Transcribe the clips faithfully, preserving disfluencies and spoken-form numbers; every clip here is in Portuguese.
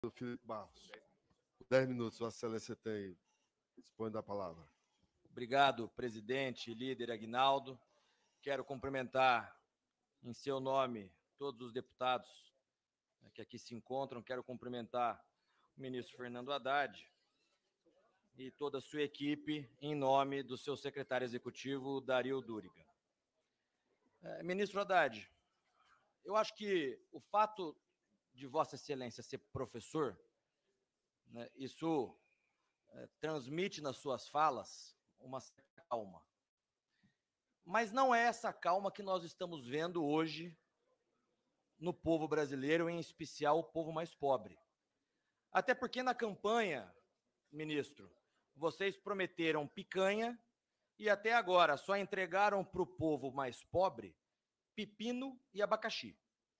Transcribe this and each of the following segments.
Felipe Barros. Dez minutos, Vossa Excelência tem. Dispõe da palavra. Obrigado, presidente, líder Aguinaldo. Quero cumprimentar, em seu nome, todos os deputados que aqui se encontram. Quero cumprimentar o ministro Fernando Haddad e toda a sua equipe, em nome do seu secretário executivo, Dario Duriga. É, ministro Haddad, eu acho que o fato de Vossa Excelência ser professor, né, isso é, transmite nas suas falas uma certa calma. Mas não é essa calma que nós estamos vendo hoje no povo brasileiro, em especial o povo mais pobre. Até porque na campanha, ministro, vocês prometeram picanha e até agora só entregaram para o povo mais pobre pepino e abacaxi.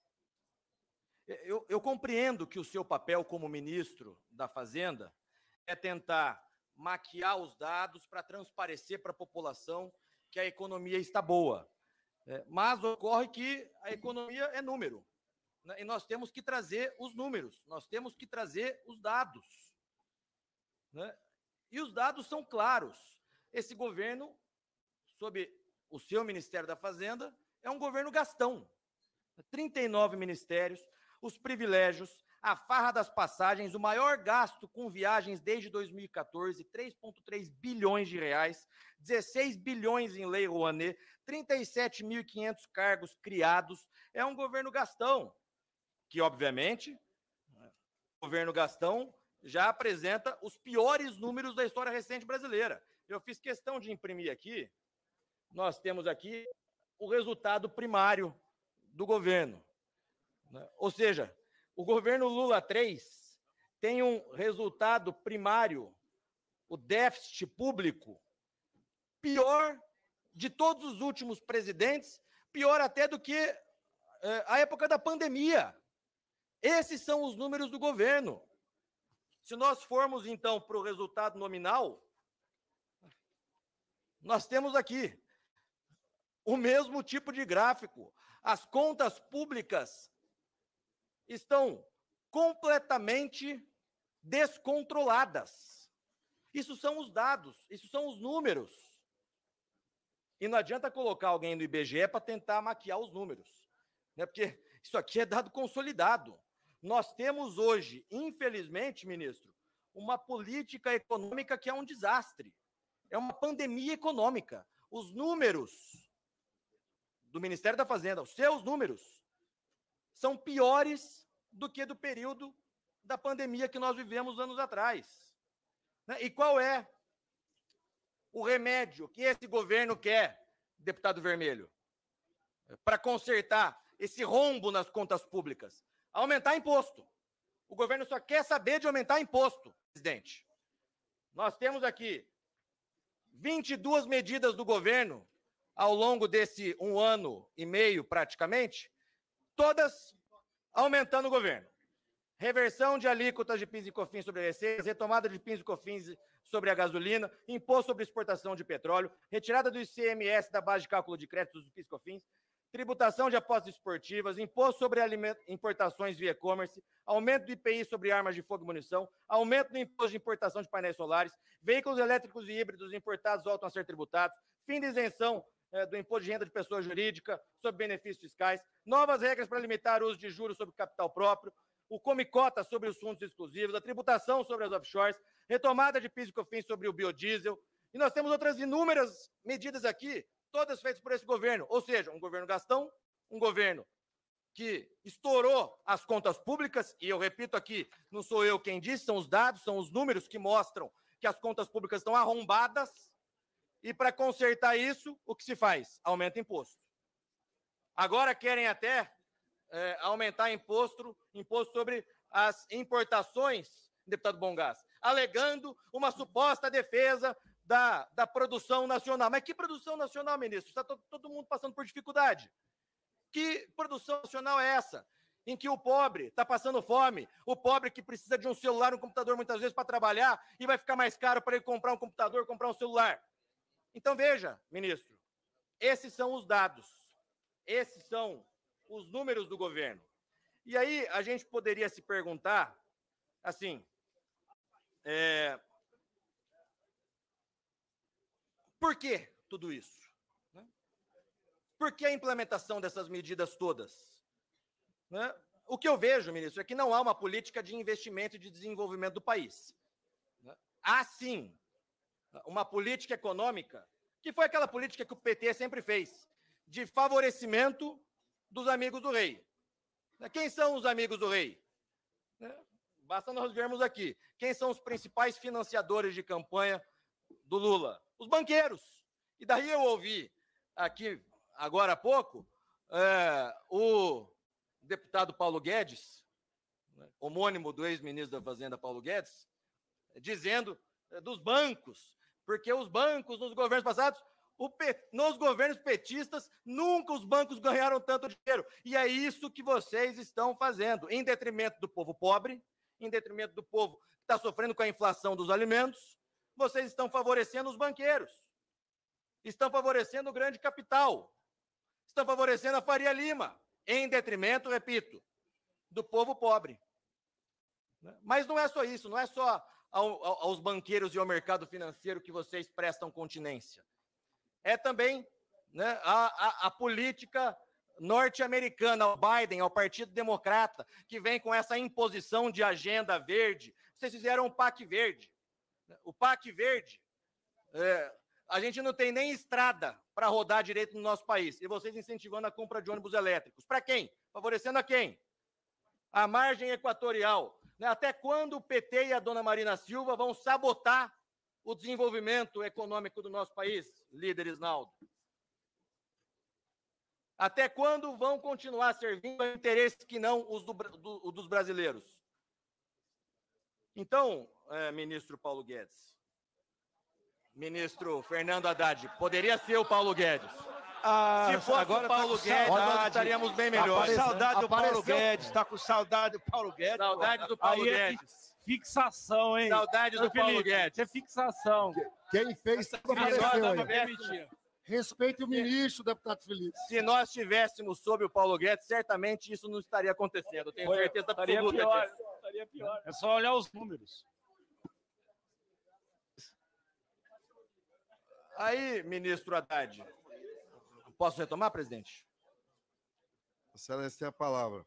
Eu, eu compreendo que o seu papel como ministro da Fazenda é tentar maquiar os dados para transparecer para a população que a economia está boa. É, mas ocorre que a economia é número, né? E nós temos que trazer os números, nós temos que trazer os dados, né? E os dados são claros. Esse governo, sob o seu Ministério da Fazenda, é um governo gastão. trinta e nove ministérios, os privilégios, a farra das passagens, o maior gasto com viagens desde dois mil e quatorze, três vírgula três bilhões de reais, dezesseis bilhões em Lei Rouanet, trinta e sete mil e quinhentos cargos criados. É um governo gastão, que, obviamente, o governo gastão já apresenta os piores números da história recente brasileira. Eu fiz questão de imprimir aqui, nós temos aqui o resultado primário do governo. Ou seja, o governo Lula três tem um resultado primário, o déficit público, pior de todos os últimos presidentes, pior até do que eh, a época da pandemia. Esses são os números do governo. Se nós formos, então, para o resultado nominal, nós temos aqui o mesmo tipo de gráfico. As contas públicas estão completamente descontroladas. Isso são os dados, isso são os números. E não adianta colocar alguém no I B G E para tentar maquiar os números, né? Porque isso aqui é dado consolidado. Nós temos hoje, infelizmente, ministro, uma política econômica que é um desastre. É uma pandemia econômica. Os números do Ministério da Fazenda, os seus números, são piores do que do período da pandemia que nós vivemos anos atrás. E qual é o remédio que esse governo quer, deputado Vermelho, para consertar esse rombo nas contas públicas? Aumentar imposto. O governo só quer saber de aumentar imposto, presidente. Nós temos aqui vinte e duas medidas do governo ao longo desse um ano e meio, praticamente, todas aumentando o governo. Reversão de alíquotas de PIS e COFINS sobre receitas, retomada de PIS e COFINS sobre a gasolina, imposto sobre exportação de petróleo, retirada do I C M S da base de cálculo de créditos do PIS e COFINS, tributação de apostas esportivas, imposto sobre importações via e-commerce, aumento do I P I sobre armas de fogo e munição, aumento do imposto de importação de painéis solares, veículos elétricos e híbridos importados voltam a ser tributados, fim de isenção eh, do imposto de renda de pessoa jurídica sobre benefícios fiscais, novas regras para limitar o uso de juros sobre capital próprio, o come-cota sobre os fundos exclusivos, a tributação sobre as offshores, retomada de PIS e COFINS sobre o biodiesel, e nós temos outras inúmeras medidas aqui, todas feitas por esse governo, ou seja, um governo gastão, um governo que estourou as contas públicas, e eu repito aqui, não sou eu quem disse, são os dados, são os números que mostram que as contas públicas estão arrombadas, e para consertar isso, o que se faz? Aumenta imposto. Agora querem até é, aumentar imposto, imposto sobre as importações, deputado Bongás, alegando uma suposta defesa Da, da produção nacional. Mas que produção nacional, ministro? Está to, todo mundo passando por dificuldade. Que produção nacional é essa? Em que o pobre está passando fome, o pobre que precisa de um celular, um computador muitas vezes para trabalhar e vai ficar mais caro para ele comprar um computador, comprar um celular. Então, veja, ministro, esses são os dados, esses são os números do governo. E aí a gente poderia se perguntar assim, é... por que tudo isso? Né? Por que a implementação dessas medidas todas? Né? O que eu vejo, ministro, é que não há uma política de investimento e de desenvolvimento do país. Né? Há, sim, uma política econômica, que foi aquela política que o P T sempre fez, de favorecimento dos amigos do rei. Quem são os amigos do rei? Basta nós vermos aqui. Quem são os principais financiadores de campanha do Lula? Os banqueiros. E daí eu ouvi aqui, agora há pouco, é, o deputado Paulo Guedes, homônimo do ex-ministro da Fazenda Paulo Guedes, dizendo dos bancos, porque os bancos nos governos passados, o P, nos governos petistas, nunca os bancos ganharam tanto dinheiro. E é isso que vocês estão fazendo, em detrimento do povo pobre, em detrimento do povo que está sofrendo com a inflação dos alimentos, vocês estão favorecendo os banqueiros, estão favorecendo o grande capital, estão favorecendo a Faria Lima, em detrimento, repito, do povo pobre. Mas não é só isso, não é só ao, ao, aos banqueiros e ao mercado financeiro que vocês prestam continência. É também, né, a, a, a política norte-americana, ao Biden, ao Partido Democrata, que vem com essa imposição de agenda verde. Vocês fizeram o P A C Verde. O P A C Verde, é, a gente não tem nem estrada para rodar direito no nosso país. E vocês incentivando a compra de ônibus elétricos. Para quem? Favorecendo a quem? A margem equatorial. Né? Até quando o P T e a dona Marina Silva vão sabotar o desenvolvimento econômico do nosso país, líder Isnaldo? Até quando vão continuar servindo a interesses que não os do, do, dos brasileiros? Então, é, ministro Paulo Guedes, ministro Fernando Haddad, poderia ser o Paulo Guedes. Ah, Se fosse agora o Paulo tá Guedes, saudade, nós estaríamos bem tá melhores. com saudade né? do Paulo Apareceu. Guedes, está com saudade do Paulo Guedes. Saudade do Paulo Aí é Guedes. Fixação, hein? Saudade do Ô, Paulo Felipe, Guedes. Isso é fixação. Quem fez tudo Se nós apareceu aí. tivéssemos- Respeite o ministro, deputado Felipe. Se nós estivéssemos sob o Paulo Guedes, certamente isso não estaria acontecendo. Eu tenho Foi- certeza estaria absoluta pior, disso. estaria pior. É só olhar os números. Aí, ministro Haddad, posso retomar, presidente? Excelência tem a palavra.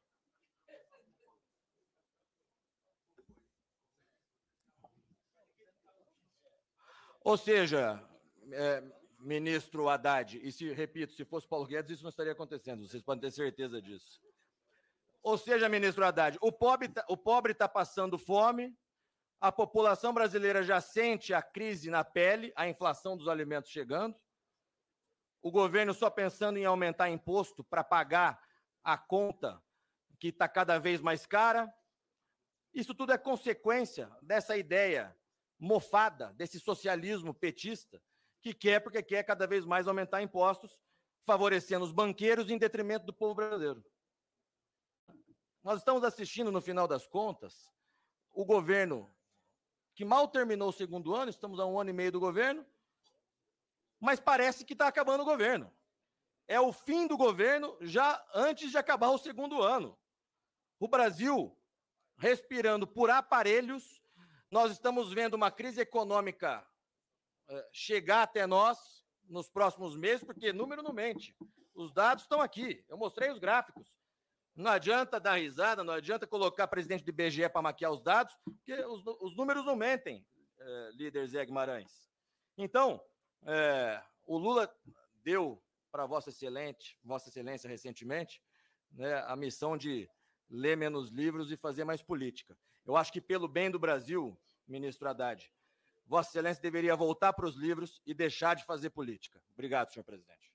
Ou seja, é, ministro Haddad, e se, repito, se fosse Paulo Guedes, isso não estaria acontecendo, vocês podem ter certeza disso. Ou seja, ministro Haddad, o pobre tá, o pobre está passando fome, a população brasileira já sente a crise na pele, a inflação dos alimentos chegando, o governo só pensando em aumentar imposto para pagar a conta que está cada vez mais cara. Isso tudo é consequência dessa ideia mofada, desse socialismo petista, que quer, porque quer cada vez mais aumentar impostos, favorecendo os banqueiros em detrimento do povo brasileiro. Nós estamos assistindo, no final das contas, o governo que mal terminou o segundo ano, estamos a um ano e meio do governo, mas parece que está acabando o governo. É o fim do governo já antes de acabar o segundo ano. O Brasil respirando por aparelhos, nós estamos vendo uma crise econômica eh, chegar até nós nos próximos meses, porque número não mente. Os dados estão aqui, eu mostrei os gráficos. Não adianta dar risada, não adianta colocar presidente do I B G E para maquiar os dados, porque os, os números não mentem, eh, líder Zé Guimarães. Então, eh, o Lula deu para Vossa Excelente, Vossa Excelência recentemente, né, a missão de ler menos livros e fazer mais política. Eu acho que, pelo bem do Brasil, ministro Haddad, Vossa Excelência deveria voltar para os livros e deixar de fazer política. Obrigado, senhor presidente.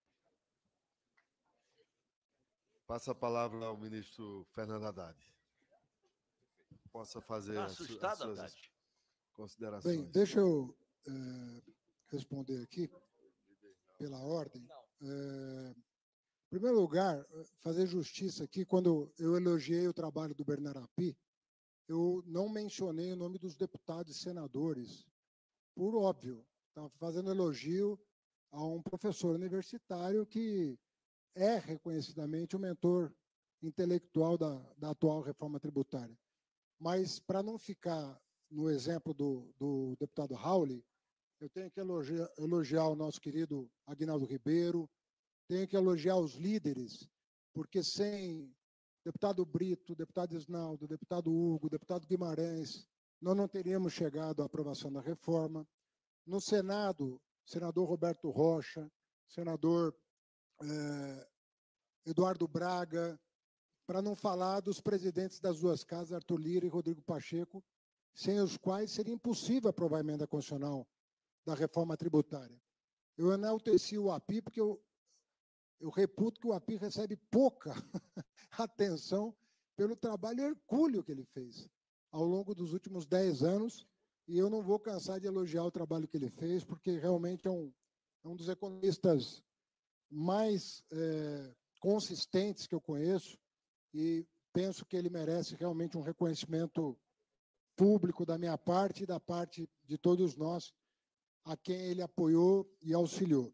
Passa a palavra ao ministro Fernando Haddad. Possa fazer Tá as, su- as assustado, suas Haddad? considerações. Bem, deixa eu eh, responder aqui, pela ordem. Eh, em primeiro lugar, eh, fazer justiça aqui, quando eu elogiei o trabalho do Bernardo Api, eu não mencionei o nome dos deputados e senadores, por óbvio. Estava fazendo elogio a um professor universitário que é reconhecidamente o mentor intelectual da, da atual reforma tributária. mas para não ficar no exemplo do, do deputado Rauli, eu tenho que elogiar, elogiar o nosso querido Aguinaldo Ribeiro, tenho que elogiar os líderes, porque sem deputado Brito, deputado Isnaldo, deputado Hugo, deputado Guimarães, nós não teríamos chegado à aprovação da reforma. No Senado, senador Roberto Rocha, senador eh, Eduardo Braga, para não falar dos presidentes das duas casas, Arthur Lira e Rodrigo Pacheco, sem os quais seria impossível aprovar a emenda constitucional da reforma tributária. Eu enalteci o A P I porque eu, eu reputo que o A P I recebe pouca atenção pelo trabalho hercúleo que ele fez ao longo dos últimos dez anos, e eu não vou cansar de elogiar o trabalho que ele fez, porque realmente é um, é um dos economistas mais é, consistentes que eu conheço, e penso que ele merece realmente um reconhecimento público da minha parte e da parte de todos nós, a quem ele apoiou e auxiliou.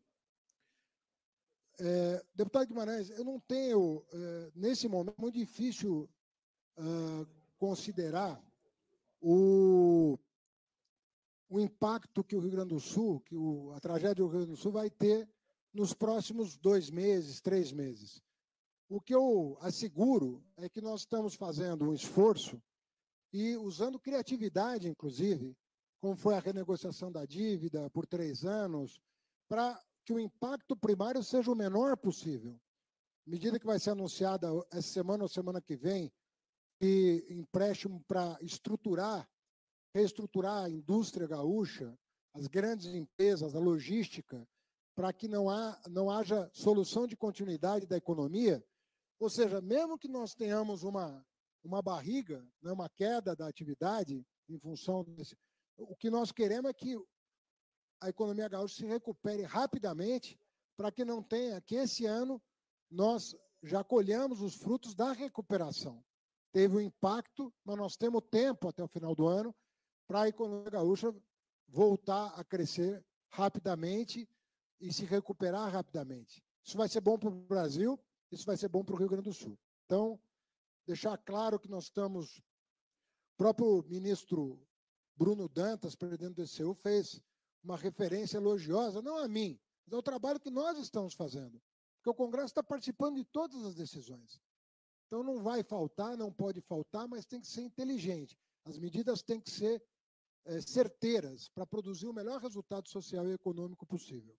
É, deputado Guimarães, eu não tenho, é, nesse momento, muito difícil uh, considerar o, o impacto que o Rio Grande do Sul, que o, a tragédia do Rio Grande do Sul vai ter nos próximos dois meses, três meses. O que eu asseguro é que nós estamos fazendo um esforço e usando criatividade, inclusive, como foi a renegociação da dívida por três anos, para que o impacto primário seja o menor possível. Medida que vai ser anunciada essa semana ou semana que vem, e empréstimo para estruturar, reestruturar a indústria gaúcha, as grandes empresas, a logística, para que não, há, não haja solução de continuidade da economia. Ou seja, mesmo que nós tenhamos uma, uma barriga, né, uma queda da atividade em função desse, o que nós queremos é que a economia gaúcha se recupere rapidamente para que não tenha, que esse ano nós já colhamos os frutos da recuperação. Teve um impacto, mas nós temos tempo até o final do ano para a economia gaúcha voltar a crescer rapidamente e se recuperar rapidamente. Isso vai ser bom para o Brasil, isso vai ser bom para o Rio Grande do Sul. Então, deixar claro que nós estamos... O próprio ministro Bruno Dantas, presidente do E C U, fez uma referência elogiosa, não a mim, mas ao trabalho que nós estamos fazendo. Porque o Congresso está participando de todas as decisões. Então, não vai faltar, não pode faltar, mas tem que ser inteligente. As medidas têm que ser é, certeiras para produzir o melhor resultado social e econômico possível.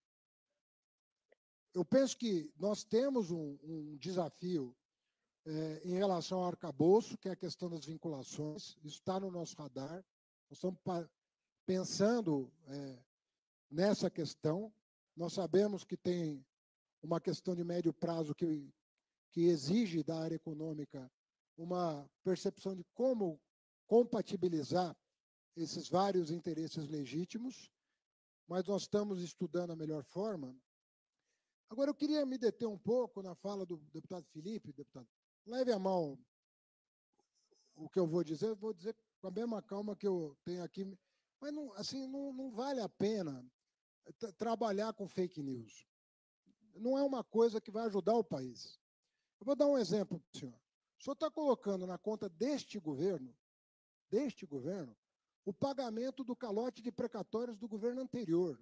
Eu penso que nós temos um, um desafio é, em relação ao arcabouço, que é a questão das vinculações. Isso está no nosso radar. Nós estamos pensando é, nessa questão. Nós sabemos que tem uma questão de médio prazo que, que exige da área econômica uma percepção de como compatibilizar esses vários interesses legítimos, mas nós estamos estudando a melhor forma. Agora, eu queria me deter um pouco na fala do deputado Felipe. Deputado, leve a mão o que eu vou dizer, eu vou dizer com a mesma calma que eu tenho aqui, mas não, assim, não, não vale a pena trabalhar com fake news. Não é uma coisa que vai ajudar o país. Eu vou dar um exemplo para o senhor. O senhor está colocando na conta deste governo, deste governo, o pagamento do calote de precatórios do governo anterior.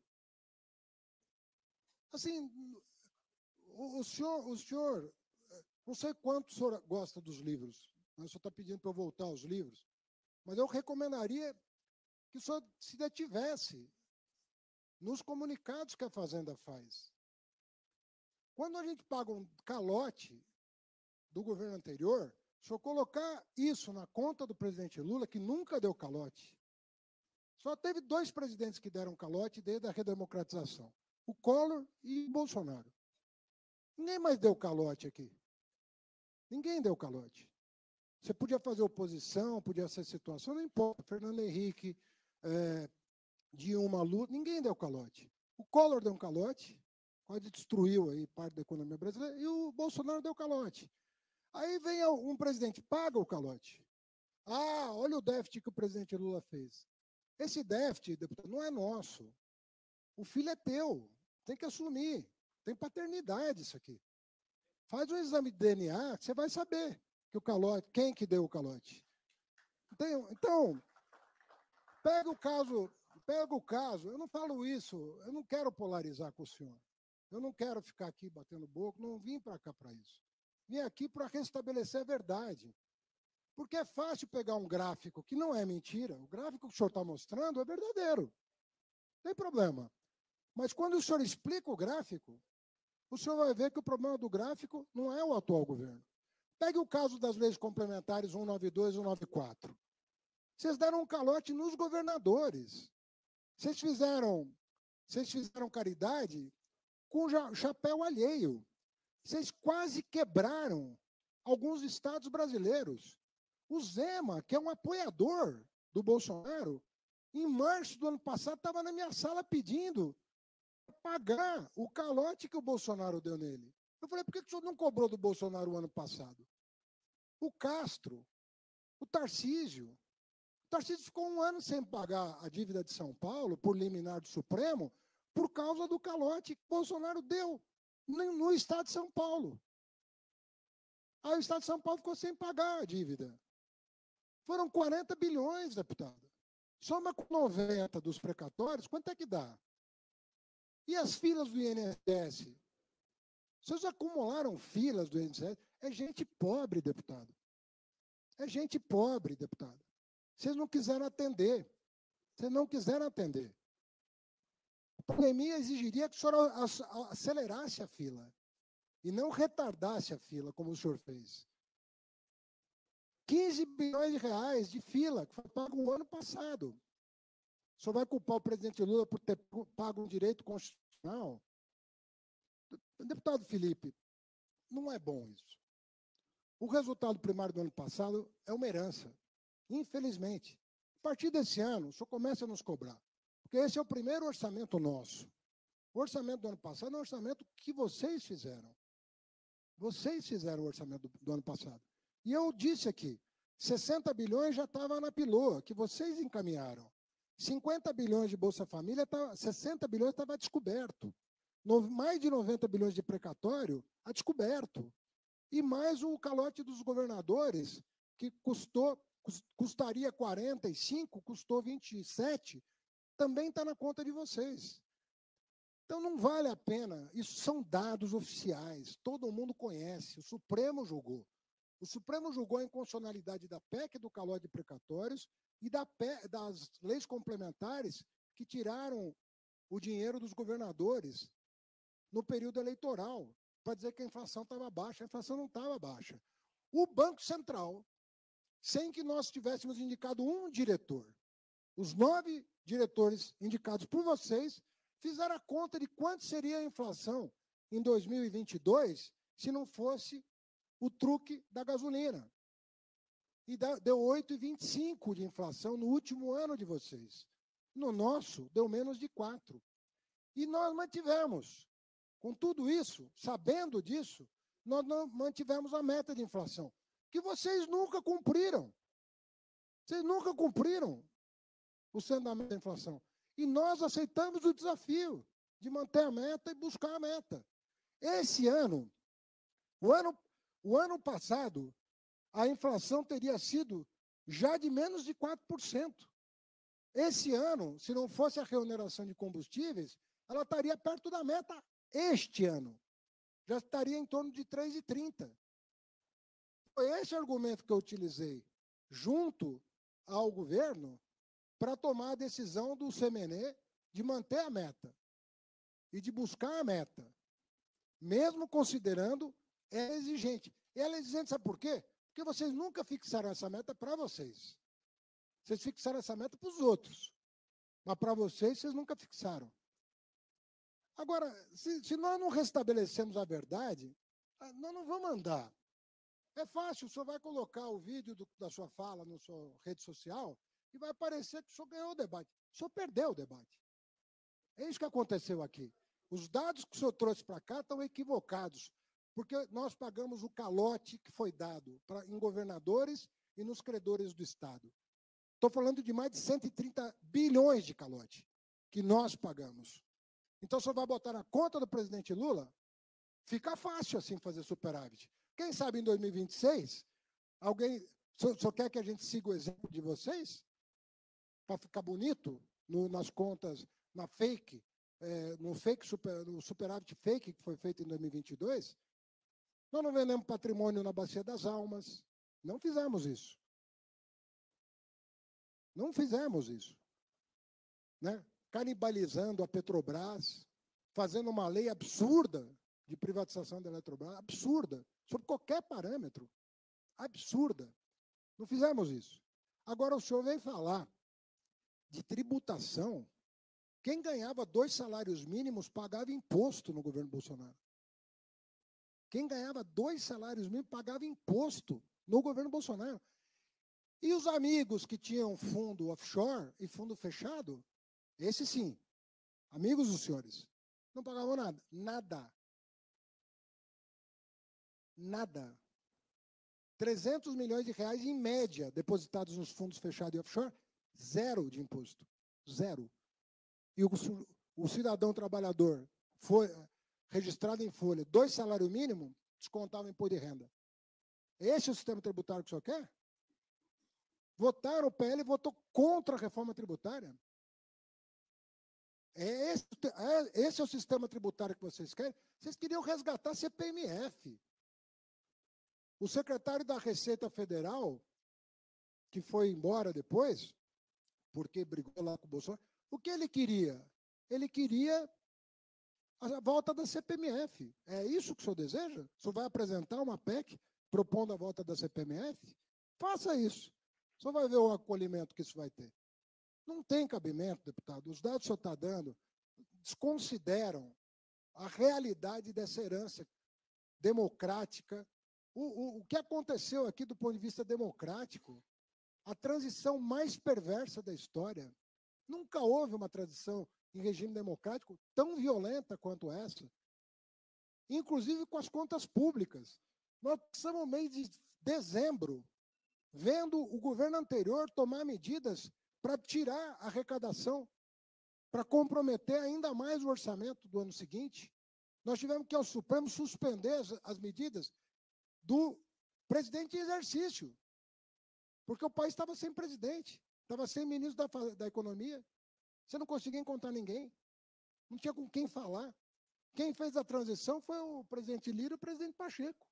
Assim, o, o senhor, o senhor, não sei quanto o senhor gosta dos livros, mas o senhor está pedindo para eu voltar aos livros, mas eu recomendaria que o senhor se detivesse nos comunicados que a Fazenda faz. Quando a gente paga um calote do governo anterior, o senhor colocar isso na conta do presidente Lula, que nunca deu calote. Só teve dois presidentes que deram calote desde a redemocratização, o Collor e o Bolsonaro. Ninguém mais deu calote aqui. Ninguém deu calote. Você podia fazer oposição, podia ser situação, não importa. Fernando Henrique, é, Dilma, Lula, ninguém deu calote. O Collor deu um calote, quase destruiu aí parte da economia brasileira, e o Bolsonaro deu calote. Aí vem um presidente, paga o calote. Ah, olha o déficit que o presidente Lula fez. Esse déficit, deputado, não é nosso. O filho é teu, tem que assumir. Tem paternidade isso aqui. Faz um exame de D N A, você vai saber que o calote, quem que deu o calote. Tem- então, pega o caso, pega o caso, eu não falo isso, eu não quero polarizar com o senhor. Eu não quero ficar aqui batendo boca, não vim para cá para isso. Vim aqui para restabelecer a verdade. Porque é fácil pegar um gráfico que não é mentira, o gráfico que o senhor está mostrando é verdadeiro. Não tem problema. Mas quando o senhor explica o gráfico, o senhor vai ver que o problema do gráfico não é o atual governo. Pegue o caso das leis complementares cento e noventa e dois e cento e noventa e quatro. Vocês deram um calote nos governadores. Vocês fizeram, vocês fizeram caridade com chapéu alheio. Vocês quase quebraram alguns estados brasileiros. O Zema, que é um apoiador do Bolsonaro, em março do ano passado estava na minha sala pedindo pagar o calote que o Bolsonaro deu nele. Eu falei, por que o senhor não cobrou do Bolsonaro o ano passado? O Castro, o Tarcísio. O Tarcísio ficou um ano sem pagar a dívida de São Paulo, por liminar do Supremo, por causa do calote que o Bolsonaro deu no estado de São Paulo. Aí o estado de São Paulo ficou sem pagar a dívida. Foram quarenta bilhões, deputado. Soma com noventa dos precatórios, quanto é que dá? E as filas do I N S S? Vocês acumularam filas do I N S S? É gente pobre, deputado. É gente pobre, deputado. Vocês não quiseram atender. Vocês não quiseram atender. A pandemia exigiria que o senhor acelerasse a fila e não retardasse a fila, como o senhor fez. quinze bilhões de reais de fila, que foi pago o ano passado. O senhor vai culpar o presidente Lula por ter pago um direito constitucional? Deputado Felipe, não é bom isso. O resultado primário do ano passado é uma herança, infelizmente. A partir desse ano, o senhor começa a nos cobrar, porque esse é o primeiro orçamento nosso. O orçamento do ano passado é um orçamento que vocês fizeram. Vocês fizeram o orçamento do, do ano passado. E eu disse aqui, sessenta bilhões já estava na piloa, que vocês encaminharam. cinquenta bilhões de Bolsa Família, tá, sessenta bilhões estava descoberto. No, mais de noventa bilhões de precatório, a descoberto. E mais o calote dos governadores, que custou, custaria quarenta e cinco, custou vinte e sete, também está na conta de vocês. Então não vale a pena, isso são dados oficiais, todo mundo conhece, o Supremo julgou. O Supremo julgou a inconstitucionalidade da P E C do calote de precatórios e da P E C, das leis complementares que tiraram o dinheiro dos governadores no período eleitoral, para dizer que a inflação estava baixa. A inflação não estava baixa. O Banco Central, sem que nós tivéssemos indicado um diretor, os nove diretores indicados por vocês, fizeram a conta de quanto seria a inflação em dois mil e vinte e dois se não fosse o truque da gasolina. E deu oito vírgula vinte e cinco de inflação no último ano de vocês. No nosso, deu menos de quatro. E nós mantivemos. Com tudo isso, sabendo disso, nós não mantivemos a meta de inflação, que vocês nunca cumpriram. Vocês nunca cumpriram o sendo da meta da inflação. E nós aceitamos o desafio de manter a meta e buscar a meta. Esse ano, o ano, o ano passado, a inflação teria sido já de menos de quatro por cento. Esse ano, se não fosse a reoneração de combustíveis, ela estaria perto da meta este ano. Já estaria em torno de três vírgula trinta. Foi esse argumento que eu utilizei junto ao governo para tomar a decisão do C M N E de manter a meta e de buscar a meta, mesmo considerando ela exigente. Ela é exigente, sabe por quê? Porque vocês nunca fixaram essa meta para vocês. Vocês fixaram essa meta para os outros. Mas para vocês, vocês nunca fixaram. Agora, se, se nós não restabelecemos a verdade, nós não vamos andar. É fácil, o senhor vai colocar o vídeo do, da sua fala na sua rede social e vai parecer que o senhor ganhou o debate. O senhor perdeu o debate. É isso que aconteceu aqui. Os dados que o senhor trouxe para cá estão equivocados, porque nós pagamos o calote que foi dado pra, em governadores e nos credores do Estado. Estou falando de mais de cento e trinta bilhões de calote que nós pagamos. Então, o senhor vai botar na conta do presidente Lula, fica fácil assim fazer superávit. Quem sabe em dois mil e vinte e seis, alguém, Só, só quer que a gente siga o exemplo de vocês? Para ficar bonito no, nas contas, na fake, é, no, fake super, no superávit fake que foi feito em dois mil e vinte e dois? Nós não vendemos patrimônio na Bacia das Almas. Não fizemos isso. Não fizemos isso. Né? Canibalizando a Petrobras, fazendo uma lei absurda de privatização da Eletrobras, absurda, sob qualquer parâmetro, absurda. Não fizemos isso. Agora o senhor vem falar de tributação. Quem ganhava dois salários mínimos pagava imposto no governo Bolsonaro. Quem ganhava dois salários mínimos pagava imposto no governo Bolsonaro. E os amigos que tinham fundo offshore e fundo fechado, esse sim, amigos dos senhores, não pagavam nada. Nada. Nada. trezentos milhões de reais em média depositados nos fundos fechados e offshore, zero de imposto. Zero. E o, o cidadão trabalhador foi registrado em folha, dois salários mínimos, descontava o imposto de renda. Esse é o sistema tributário que o senhor quer? Votaram, o P L votou contra a reforma tributária. É esse, é, esse é o sistema tributário que vocês querem? Vocês queriam resgatar a C P M F. O secretário da Receita Federal, que foi embora depois, porque brigou lá com o Bolsonaro, o que ele queria? Ele queria a volta da C P M F. É isso que o senhor deseja? O senhor vai apresentar uma P E C propondo a volta da C P M F? Faça isso. O senhor vai ver o acolhimento que isso vai ter. Não tem cabimento, deputado. Os dados que o senhor está dando desconsideram a realidade dessa herança democrática. O, o, o que aconteceu aqui do ponto de vista democrático, a transição mais perversa da história. Nunca houve uma transição em regime democrático tão violenta quanto essa, inclusive com as contas públicas. Nós estamos no mês de dezembro, vendo o governo anterior tomar medidas para tirar a arrecadação, para comprometer ainda mais o orçamento do ano seguinte. Nós tivemos que, ao Supremo, suspender as, as medidas do presidente em exercício, porque o país estava sem presidente, estava sem ministro da, da Economia. Você não conseguia encontrar ninguém, não tinha com quem falar. Quem fez a transição foi o presidente Lira e o presidente Pacheco.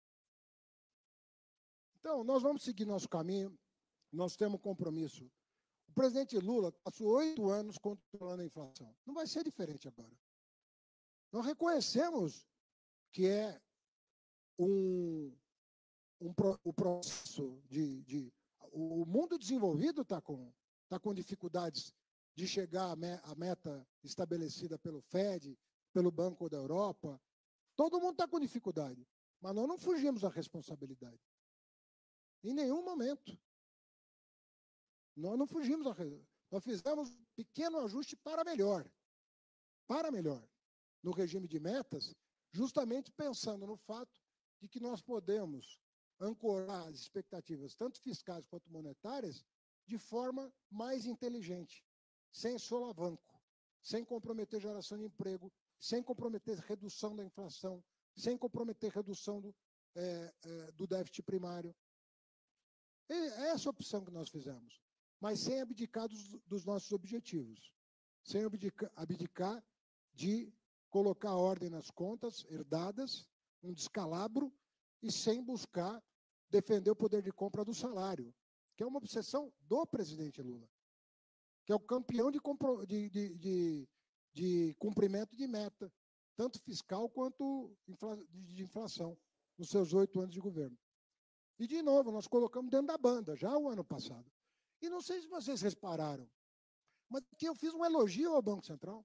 Então, nós vamos seguir nosso caminho, nós temos compromisso. O presidente Lula passou oito anos controlando a inflação. Não vai ser diferente agora. Nós reconhecemos que é um, um pro, o processo de, de... O mundo desenvolvido está com, tá com dificuldades de chegar à meta estabelecida pelo F E D, pelo Banco da Europa. Todo mundo está com dificuldade, mas nós não fugimos da responsabilidade. Em nenhum momento. Nós não fugimos da responsabilidade. Nós fizemos um pequeno ajuste para melhor. Para melhor. No regime de metas, justamente pensando no fato de que nós podemos ancorar as expectativas, tanto fiscais quanto monetárias, de forma mais inteligente, sem solavanco, sem comprometer geração de emprego, sem comprometer redução da inflação, sem comprometer redução do, é, é, do déficit primário. É essa a opção que nós fizemos, mas sem abdicar dos, dos nossos objetivos, sem abdicar, abdicar de colocar ordem nas contas herdadas, um descalabro, e sem buscar defender o poder de compra do salário, que é uma obsessão do presidente Lula, que é o campeão de, de, de, de, de cumprimento de meta, tanto fiscal quanto de inflação, nos seus oito anos de governo. E, de novo, nós colocamos dentro da banda, já o ano passado. E não sei se vocês repararam, mas aqui eu fiz um elogio ao Banco Central.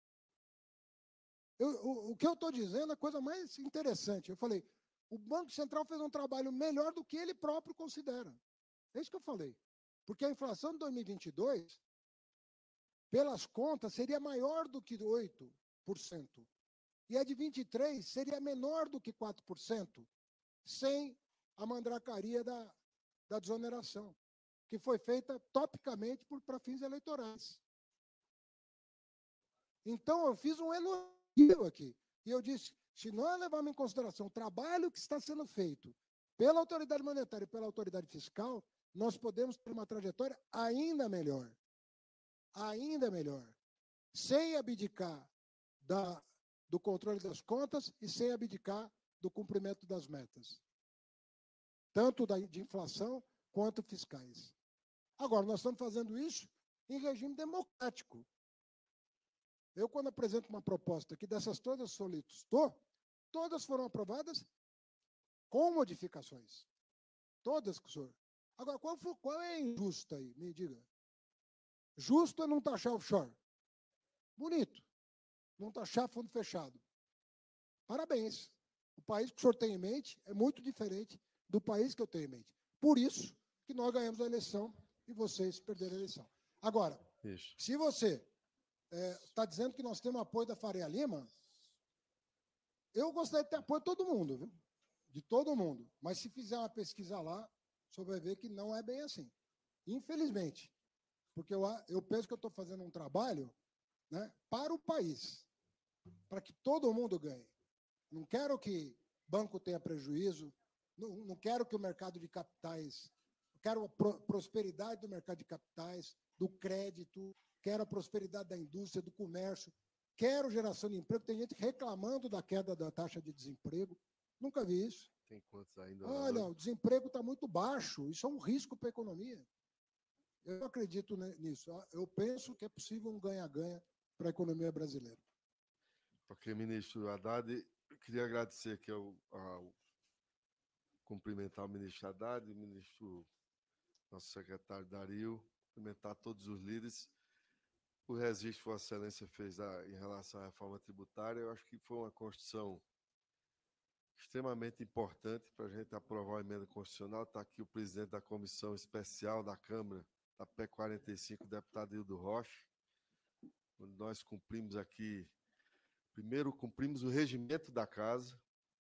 Eu, o, o que eu estou dizendo é a coisa mais interessante. Eu falei, o Banco Central fez um trabalho melhor do que ele próprio considera. É isso que eu falei. Porque a inflação de dois mil e vinte e dois, pelas contas, seria maior do que oito por cento. E a de vinte e três seria menor do que quatro por cento, sem a mandracaria da, da desoneração, que foi feita topicamente para fins eleitorais. Então, eu fiz um elogio aqui. E eu disse, se nós levarmos em consideração o trabalho que está sendo feito pela autoridade monetária e pela autoridade fiscal, nós podemos ter uma trajetória ainda melhor. Ainda melhor. Sem abdicar da, do controle das contas e sem abdicar do cumprimento das metas. Tanto da, de inflação quanto fiscais. Agora, nós estamos fazendo isso em regime democrático. Eu, quando apresento uma proposta que dessas todas solicitou, todas foram aprovadas com modificações. Todas, senhor. Agora, qual, for, qual é a injusta aí? Me diga. Justo é não taxar offshore. Bonito. Não taxar fundo fechado. Parabéns. O país que o senhor tem em mente é muito diferente do país que eu tenho em mente. Por isso que nós ganhamos a eleição e vocês perderam a eleição. Agora, isso. Se você está é, dizendo que nós temos apoio da Faria Lima, eu gostaria de ter apoio de todo mundo, viu? De todo mundo. Mas se fizer uma pesquisa lá, o senhor vai ver que não é bem assim. Infelizmente. Porque eu, eu penso que eu estou fazendo um trabalho, né, para o país, para que todo mundo ganhe. Não quero que banco tenha prejuízo, não, não quero que o mercado de capitais, quero a pro, prosperidade do mercado de capitais, do crédito, quero a prosperidade da indústria, do comércio, quero geração de emprego. Tem gente reclamando da queda da taxa de desemprego. Nunca vi isso. Tem quantos ainda? Olha, o desemprego está muito baixo, isso é um risco para a economia. Eu não acredito nisso. Eu penso que é possível um ganha-ganha para a economia brasileira. Ok, ministro Haddad, eu queria agradecer aqui ao, ao cumprimentar o ministro Haddad, o ministro, nosso secretário Dario, cumprimentar todos os líderes. O registro que Vossa Excelência fez a, em relação à reforma tributária, eu acho que foi uma construção extremamente importante para a gente aprovar a emenda constitucional. Está aqui o presidente da Comissão Especial da Câmara, da P E C quarenta e cinco, o deputado Hildo Rocha, onde nós cumprimos aqui, primeiro cumprimos o regimento da casa,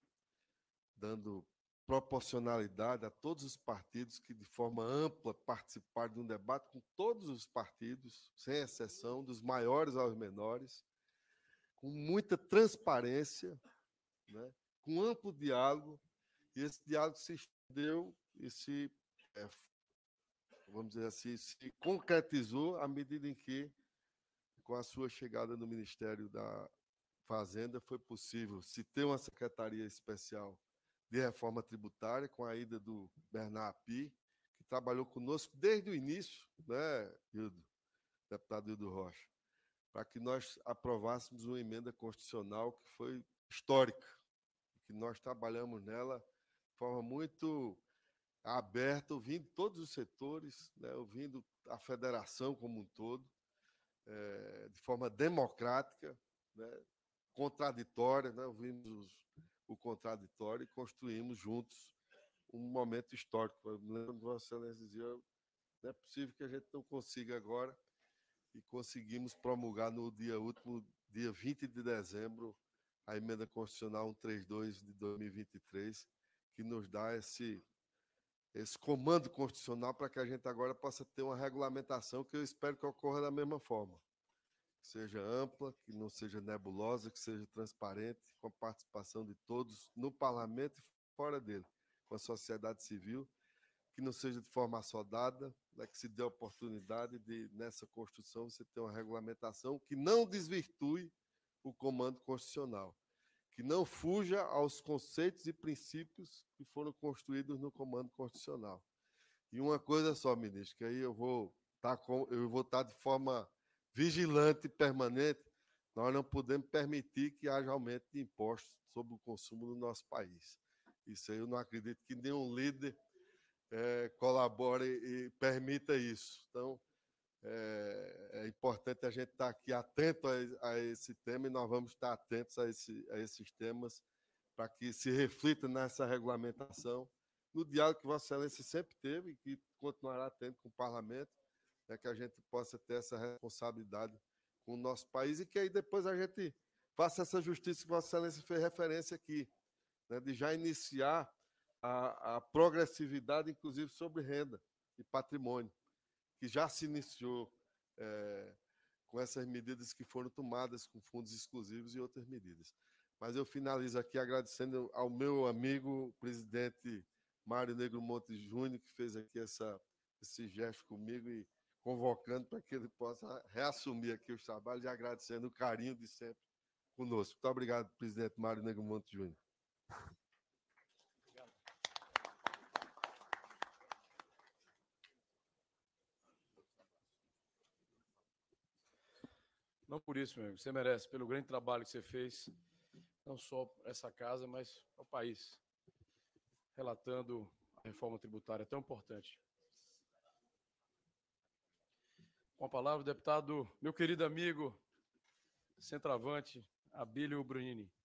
dando proporcionalidade a todos os partidos que, de forma ampla, participaram de um debate com todos os partidos, sem exceção, dos maiores aos menores, com muita transparência, né, com amplo diálogo, e esse diálogo se estendeu e se, é, vamos dizer assim, se concretizou à medida em que, com a sua chegada no Ministério da Fazenda, foi possível se ter uma secretaria especial de reforma tributária, com a ida do Bernard Api, que trabalhou conosco desde o início, né, Hildo, deputado Hildo Rocha, para que nós aprovássemos uma emenda constitucional que foi histórica, que nós trabalhamos nela de forma muito aberta, ouvindo todos os setores, né, ouvindo a federação como um todo, é, de forma democrática, né, contraditória, né, ouvimos os, o contraditório e construímos juntos um momento histórico. Eu me lembro que Vossa Excelência dizia, não é possível que a gente não consiga agora, e conseguimos promulgar no dia último, dia vinte de dezembro, a emenda constitucional cento e trinta e dois de dois mil e vinte e três, que nos dá esse, esse comando constitucional para que a gente agora possa ter uma regulamentação que eu espero que ocorra da mesma forma. Que seja ampla, que não seja nebulosa, que seja transparente, com a participação de todos no parlamento e fora dele, com a sociedade civil, que não seja de forma assodada, né, que se dê a oportunidade de, nessa construção, você ter uma regulamentação que não desvirtue o comando constitucional, que não fuja aos conceitos e princípios que foram construídos no comando constitucional. E uma coisa só, ministro, que aí eu vou estar com, eu vou estar de forma vigilante e permanente, nós não podemos permitir que haja aumento de impostos sobre o consumo no nosso país. Isso aí eu não acredito que nenhum líder é, colabore e permita isso. Então, é, é importante a gente estar aqui atento a, a esse tema, e nós vamos estar atentos a, esse, a esses temas para que se reflita nessa regulamentação, no diálogo que Vossa Excelência sempre teve e que continuará tendo com o Parlamento, né, que a gente possa ter essa responsabilidade com o nosso país e que aí depois a gente faça essa justiça que Vossa Excelência fez referência aqui, né, de já iniciar a, a progressividade, inclusive, sobre renda e patrimônio, que já se iniciou é, com essas medidas que foram tomadas com fundos exclusivos e outras medidas. Mas eu finalizo aqui agradecendo ao meu amigo, presidente Mário Negro Monte Júnior, que fez aqui essa, esse gesto comigo e convocando para que ele possa reassumir aqui os trabalhos e agradecendo o carinho de sempre conosco. Muito obrigado, presidente Mário Negro Monte Júnior. Não por isso, meu amigo. Você merece, pelo grande trabalho que você fez, não só para essa casa, mas para o país, relatando a reforma tributária tão importante. Com a palavra, o deputado, meu querido amigo, centroavante, Abílio Brunini.